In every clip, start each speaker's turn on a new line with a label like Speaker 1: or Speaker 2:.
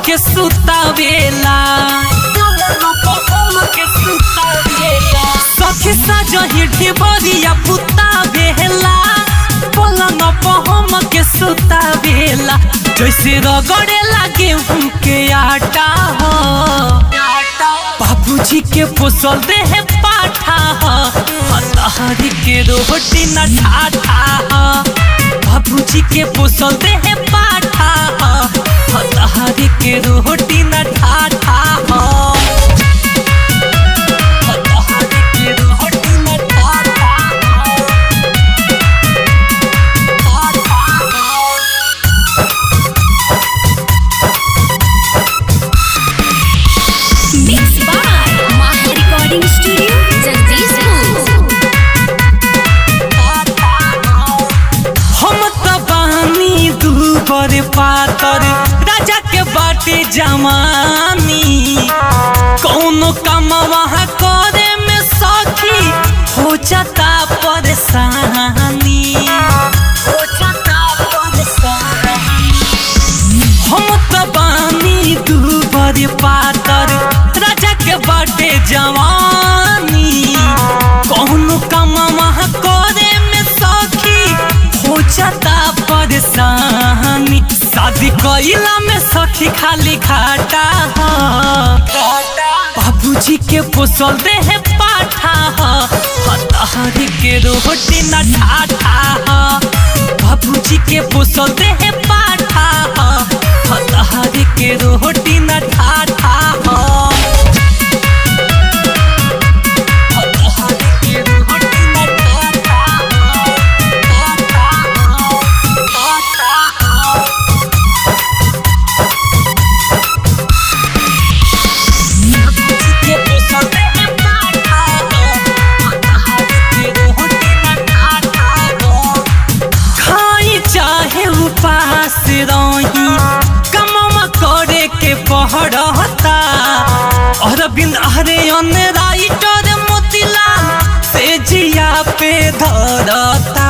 Speaker 1: के सुतावेला सखी सजही ढिबरिया पुतावेला पलंग पहम के सुतावेला जैसे रगड़े लागे उनके आटा हो बाबूजी के पोसल दे है पाठा हरी के रोटी न ठाठा बाबूजी के पोसल दे है पाठा हरी के रोटी न ठाठा पातर राजा के बाटे जमानी कौनो काम वहाँ करे में सखी हो जाता परेशानी हम तो बानी दूबर पातर राजा के बाटे जवानी कौनो काम वहाँ करे में सखी हो जाता परेशानी शादी कइला में सखी खाली घाटा बाबूजी के पोसल दे है पाठा हरी के रोटी न ठाठा बाबूजी के पोसल दे है पाठा हरी के रोटी न ठाठा पास रही कमवा करे के पहरता अरविंद हरे राइटर मोतीलाल से जिया पे धरता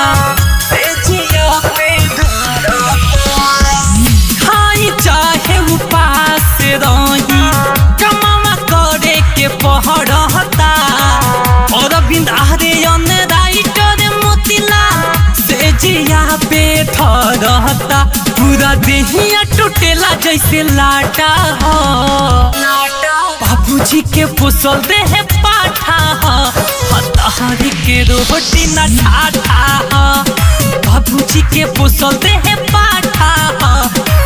Speaker 1: खाई चाहे उपास रही कमवा करे के पहरता अरविंद हरे राइटर मोतीलाल से जिया पे रहता पूरा देहिया टूटेला जैसे लाटा हो बाबूजी के पोसल दे है पाठा हरी के रोटी न ठाठा बाबूजी के पोसल दे है पाठा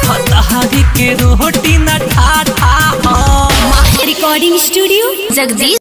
Speaker 1: हरी के रोटी न ठाठा
Speaker 2: रिकॉर्डिंग स्टूडियो जगदीश।